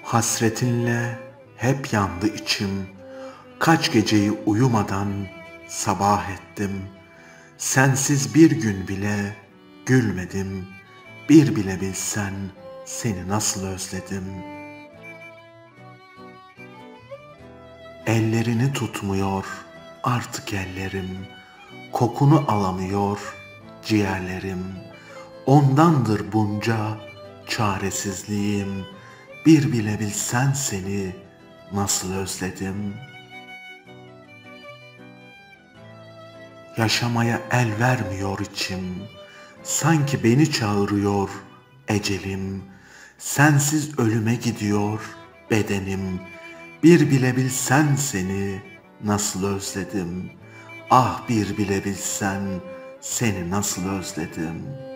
Hasretinle hep yandı içim, kaç geceyi uyumadan sabah ettim. Sensiz bir gün bile gülmedim, bir bile bilsen seni nasıl özledim. Ellerini tutmuyor artık ellerim, kokunu alamıyor ciğerlerim. Ondandır bunca çaresizliğim, bir bile bilsen seni nasıl özledim. Yaşamaya el vermiyor içim, sanki beni çağırıyor ecelim. Sensiz ölüme gidiyor bedenim, bir bile bilsen seni nasıl özledim. Ah bir bile bilsen seni nasıl özledim.